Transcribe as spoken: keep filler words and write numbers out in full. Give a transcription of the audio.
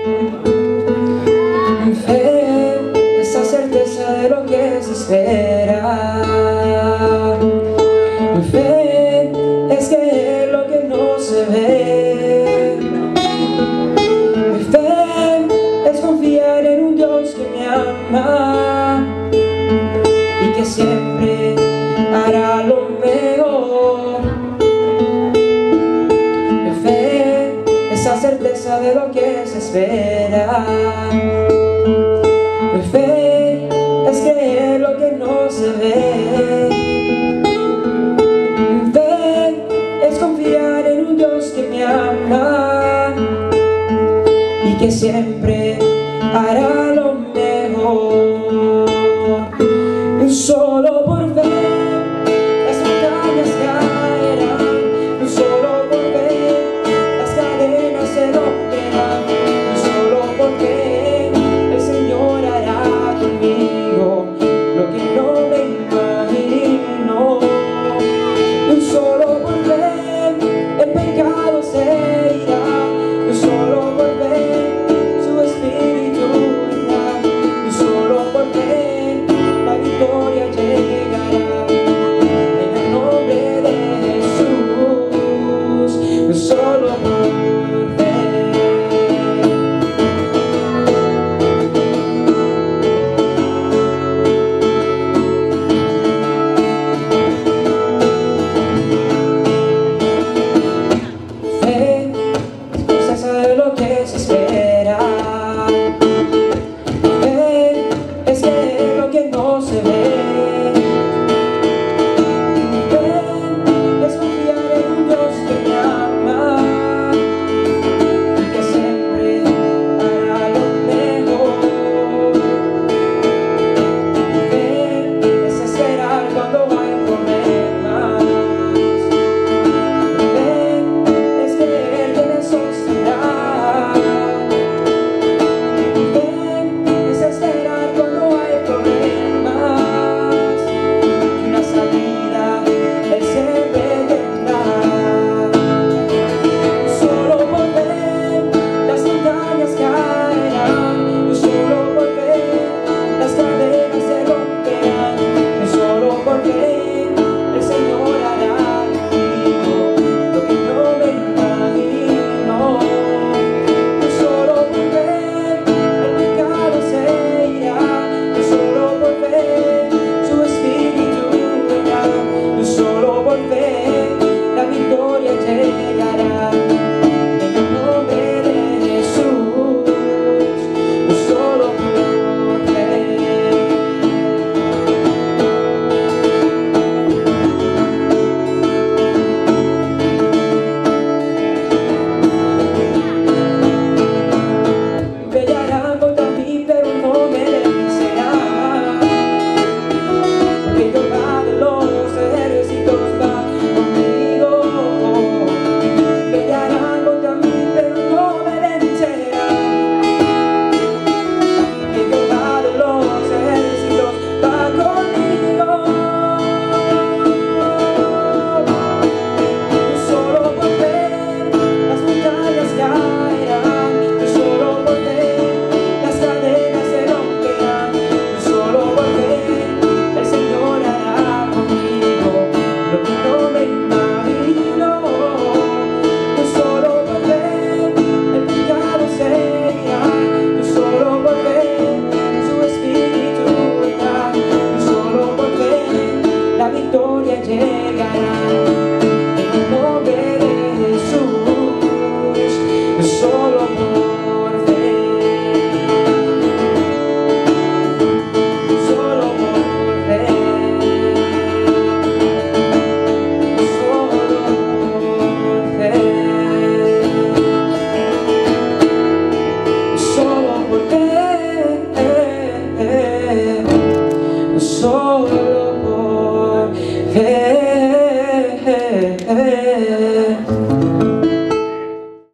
Fe, esa certeza de lo que se espera. Fe es creer lo que no se ve. Fe es confiar en un Dios que me ama y que siempre hará lo mejor. Fe, esa certeza de lo que se espera. Fe es creer lo que no se ve. Fe es confiar en un Dios que me ama y que siempre hará lo mejor.